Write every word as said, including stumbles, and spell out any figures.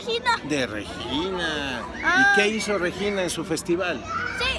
Regina. De Regina. Ah. ¿Y qué hizo Regina en su festival? Sí,